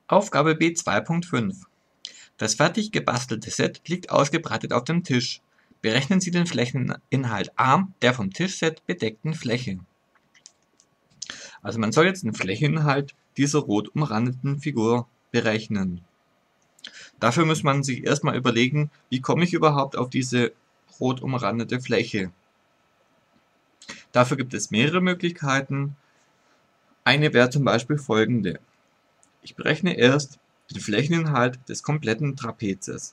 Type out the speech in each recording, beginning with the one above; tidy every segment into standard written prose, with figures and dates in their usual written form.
Aufgabe B2.5. Das fertig gebastelte Set liegt ausgebreitet auf dem Tisch. Berechnen Sie den Flächeninhalt A der vom Tischset bedeckten Fläche. Also man soll jetzt den Flächeninhalt dieser rot umrandeten Figur berechnen. Dafür muss man sich erstmal überlegen, wie komme ich überhaupt auf diese rot umrandete Fläche. Dafür gibt es mehrere Möglichkeiten. Eine wäre zum Beispiel folgende. Ich berechne erst den Flächeninhalt des kompletten Trapezes.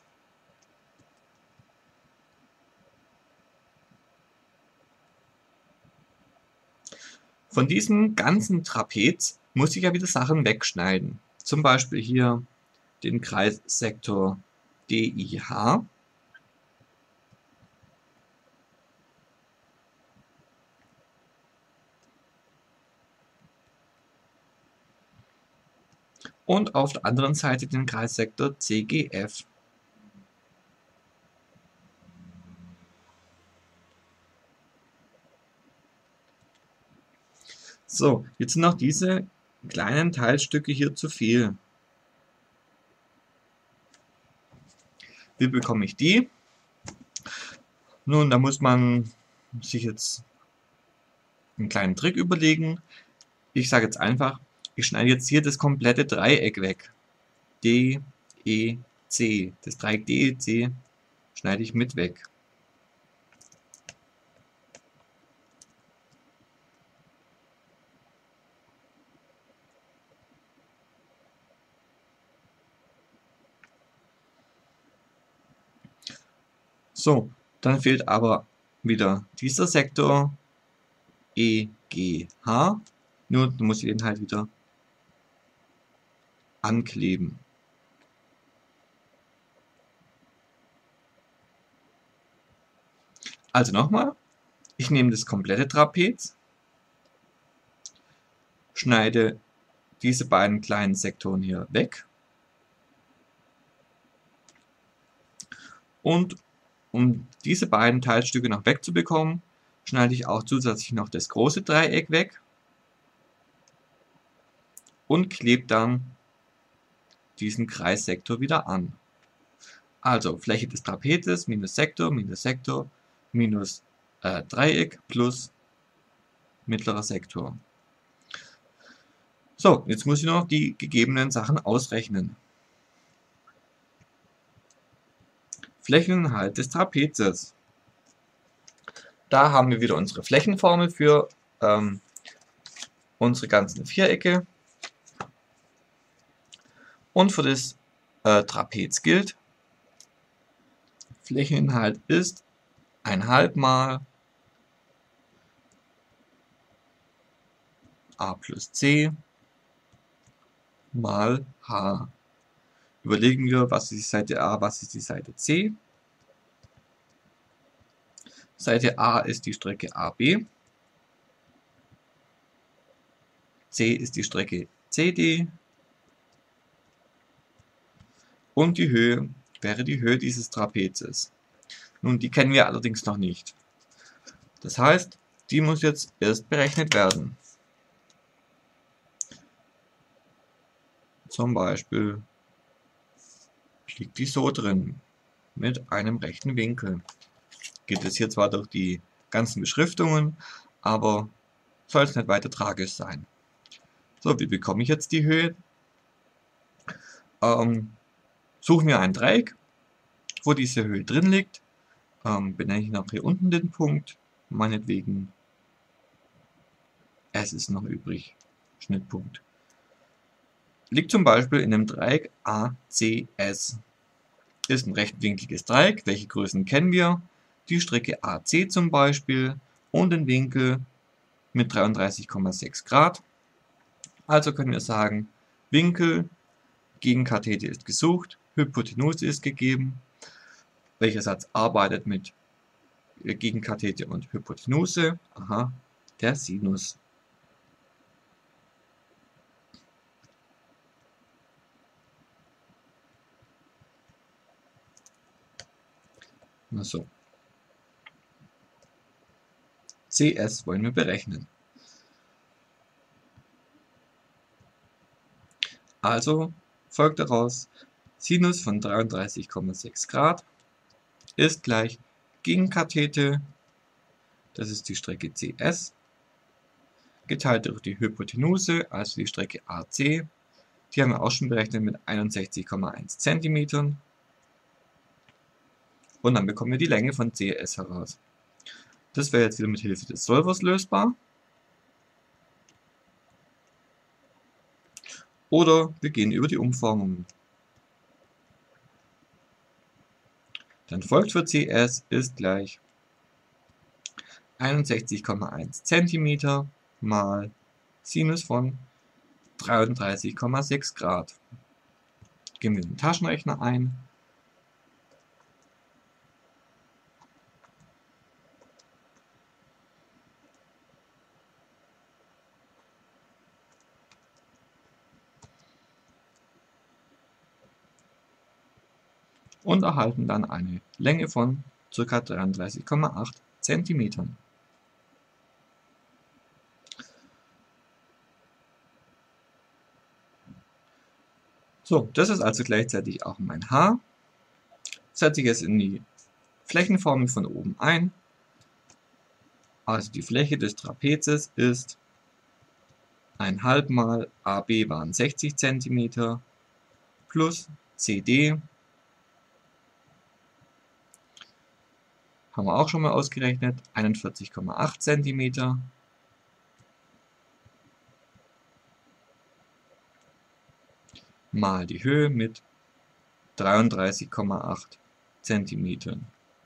Von diesem ganzen Trapez muss ich ja wieder Sachen wegschneiden. Zum Beispiel hier den Kreissektor DIH. Und auf der anderen Seite den Kreissektor CGF. So, jetzt sind noch diese kleinen Teilstücke hier zu viel. Wie bekomme ich die? Nun, da muss man sich jetzt einen kleinen Trick überlegen. Ich sage jetzt einfach, ich schneide jetzt hier das komplette Dreieck weg. DEC. Das Dreieck DEC schneide ich mit weg. So, dann fehlt aber wieder dieser Sektor EGH. Nur muss ich den halt wieder ankleben. Also nochmal, ich nehme das komplette Trapez, schneide diese beiden kleinen Sektoren hier weg und um diese beiden Teilstücke noch wegzubekommen, schneide ich auch zusätzlich noch das große Dreieck weg und klebe dann diesen Kreissektor wieder an. Also Fläche des Trapezes minus Sektor minus Dreieck plus mittlerer Sektor. So, jetzt muss ich noch die gegebenen Sachen ausrechnen. Flächeninhalt des Trapezes. Da haben wir wieder unsere Flächenformel für unsere ganzen Vierecke. Und für das Trapez gilt, Flächeninhalt ist 1/2 mal a plus c mal h. Überlegen wir, was ist die Seite A, was ist die Seite C. Seite A ist die Strecke AB. C ist die Strecke CD. Und die Höhe wäre die Höhe dieses Trapezes. Nun, die kennen wir allerdings noch nicht. Das heißt, die muss jetzt erst berechnet werden. Zum Beispiel liegt die so drin, mit einem rechten Winkel. Geht es hier zwar durch die ganzen Beschriftungen, aber soll es nicht weiter tragisch sein. So, wie bekomme ich jetzt die Höhe? Suchen wir ein Dreieck, wo diese Höhe drin liegt. Benenne ich noch hier unten den Punkt, meinetwegen S ist noch übrig, Schnittpunkt. Liegt zum Beispiel in dem Dreieck ACS. Ist ein rechtwinkliges Dreieck. Welche Größen kennen wir? Die Strecke AC zum Beispiel und den Winkel mit 33,6 Grad. Also können wir sagen, Winkel gegen Kathete ist gesucht, Hypotenuse ist gegeben. Welcher Satz arbeitet mit Gegenkathete und Hypotenuse? Aha, der Sinus. Na so. CS wollen wir berechnen. Also folgt daraus, Sinus von 33,6 Grad ist gleich Gegenkathete, das ist die Strecke CS, geteilt durch die Hypotenuse, also die Strecke AC. Die haben wir auch schon berechnet mit 61,1 cm. Und dann bekommen wir die Länge von CS heraus. Das wäre jetzt wieder mit Hilfe des Solvers lösbar. Oder wir gehen über die Umformungen. Dann folgt für CS ist gleich 61,1 cm mal Sinus von 33,6 Grad. Geben wir den Taschenrechner ein. Und erhalten dann eine Länge von ca. 33,8 cm. So, das ist also gleichzeitig auch mein H. Setze ich es in die Flächenformel von oben ein. Also die Fläche des Trapezes ist 1,5 mal AB waren 60 cm plus CD. Haben wir auch schon mal ausgerechnet, 41,8 cm mal die Höhe mit 33,8 cm.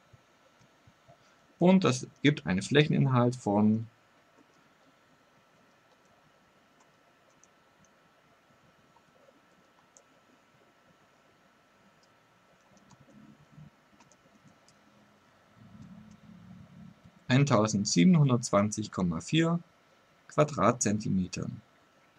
Und das gibt einen Flächeninhalt von 1720,4 Quadratzentimetern.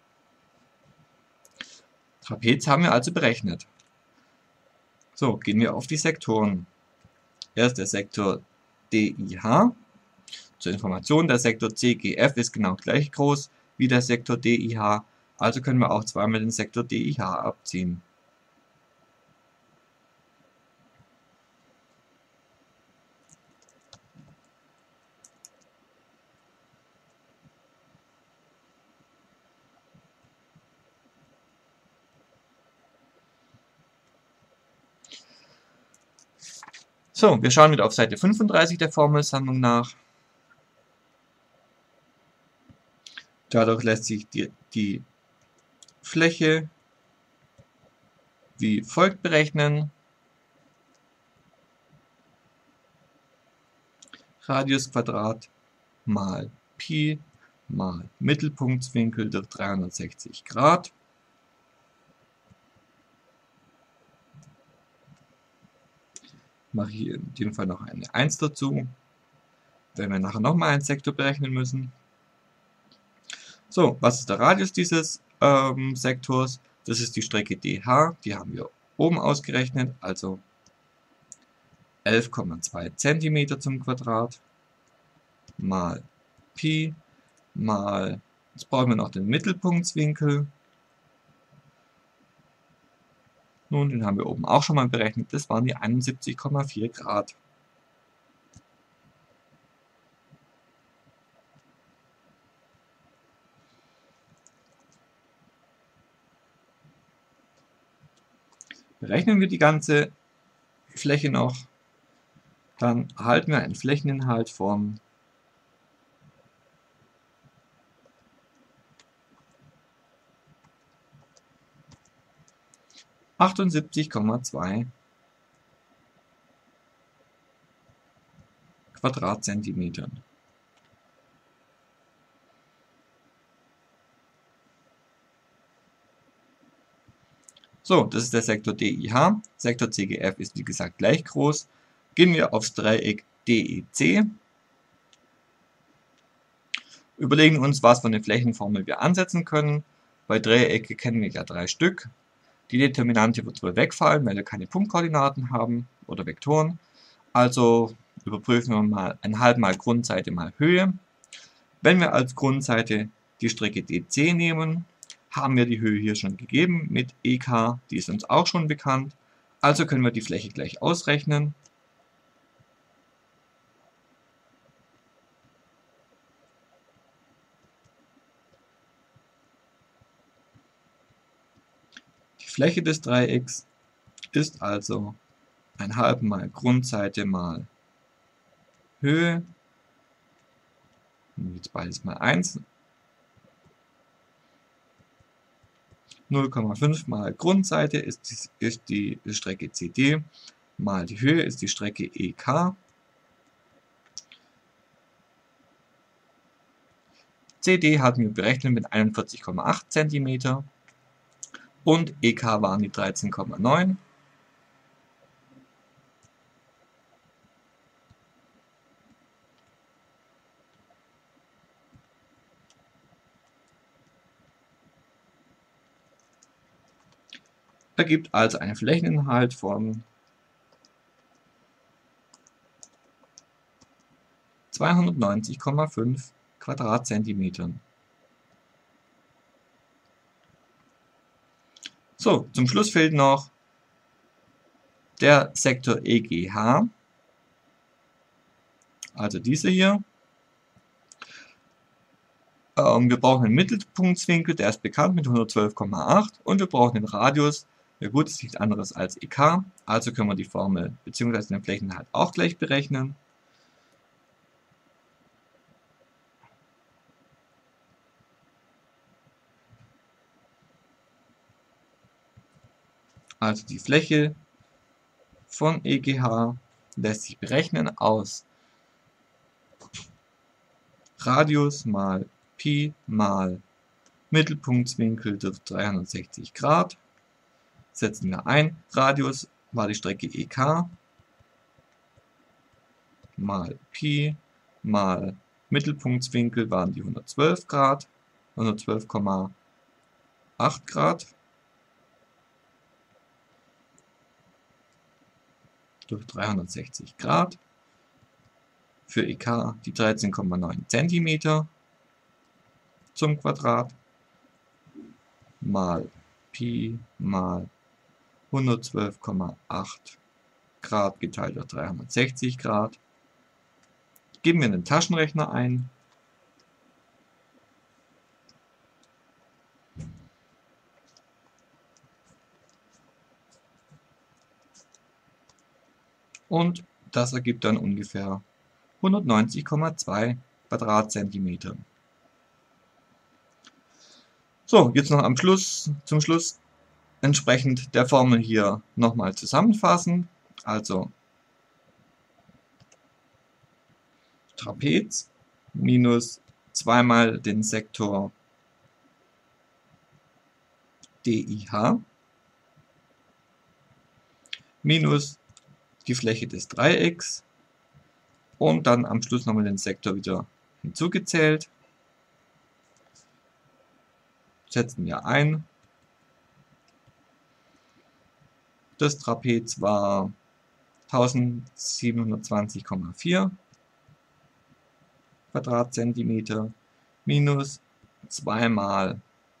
Trapez haben wir also berechnet. So, gehen wir auf die Sektoren. Erst der Sektor DIH. Zur Information, der Sektor CGF ist genau gleich groß wie der Sektor DIH, also können wir auch zweimal den Sektor DIH abziehen. So, wir schauen wieder auf Seite 35 der Formelsammlung nach. Dadurch lässt sich die Fläche wie folgt berechnen. Radius Quadrat mal Pi mal Mittelpunktswinkel durch 360 Grad. Mache hier in dem Fall noch eine 1 dazu, wenn wir nachher nochmal einen Sektor berechnen müssen. So, was ist der Radius dieses Sektors? Das ist die Strecke DH, die haben wir oben ausgerechnet, also 11,2 cm zum Quadrat mal Pi mal, jetzt brauchen wir noch den Mittelpunktswinkel. Nun, den haben wir oben auch schon mal berechnet, das waren die 71,4 Grad. Berechnen wir die ganze Fläche noch, dann erhalten wir einen Flächeninhalt von 78,2 Quadratzentimetern. So, das ist der Sektor DIH. Sektor CGF ist wie gesagt gleich groß. Gehen wir aufs Dreieck DEC. Überlegen uns, was für eine Flächenformel wir ansetzen können. Bei Dreiecke kennen wir ja 3 Stück. Die Determinante wird wohl wegfallen, weil wir keine Punktkoordinaten haben oder Vektoren. Also überprüfen wir mal 1,5 mal Grundseite mal Höhe. Wenn wir als Grundseite die Strecke DC nehmen, haben wir die Höhe hier schon gegeben mit EK, die ist uns auch schon bekannt. Also können wir die Fläche gleich ausrechnen. Die Fläche des Dreiecks ist also 1/2 mal Grundseite mal Höhe. Jetzt beides mal 1. 0,5 mal Grundseite ist die Strecke CD, mal die Höhe ist die Strecke EK. CD hatten wir berechnet mit 41,8 cm und EK waren die 13,9. Ergibt also einen Flächeninhalt von 290,5 Quadratzentimetern. So, zum Schluss fehlt noch der Sektor EGH, also diese hier. Wir brauchen einen Mittelpunktswinkel, der ist bekannt mit 112,8 und wir brauchen den Radius. Ja gut, ist nichts anderes als EK, also können wir die Formel bzw. den Flächeninhalt auch gleich berechnen. Also die Fläche von EGH lässt sich berechnen aus Radius mal Pi mal Mittelpunktswinkel durch 360 Grad. Setzen wir ein. Radius war die Strecke EK mal Pi mal Mittelpunktswinkel waren die 112 Grad, 112,8 Grad durch 360 Grad. Für EK die 13,9 cm zum Quadrat mal Pi mal 112,8 Grad geteilt durch 360 Grad. Geben wir in den Taschenrechner ein. Und das ergibt dann ungefähr 190,2 Quadratzentimeter. So, jetzt noch zum Schluss entsprechend der Formel hier nochmal zusammenfassen. Also Trapez minus zweimal den Sektor DIH minus die Fläche des Dreiecks und dann am Schluss nochmal den Sektor wieder hinzugezählt. Setzen wir ein. Das Trapez war 1720,4 Quadratzentimeter minus 2 mal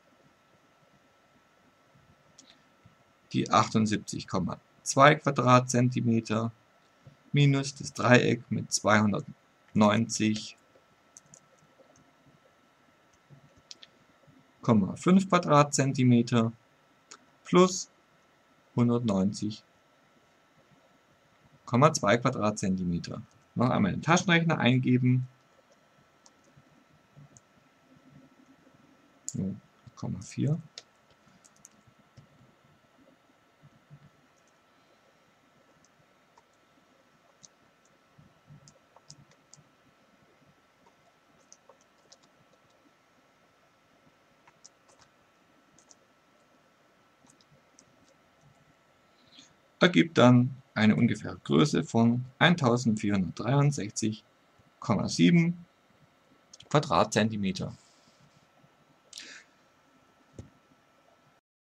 die 78,2 Quadratzentimeter minus das Dreieck mit 290,5 Quadratzentimeter plus 190,2 Quadratzentimeter. Noch einmal den Taschenrechner eingeben. 0,4. Ergibt dann eine ungefähre Größe von 1463,7 Quadratzentimeter.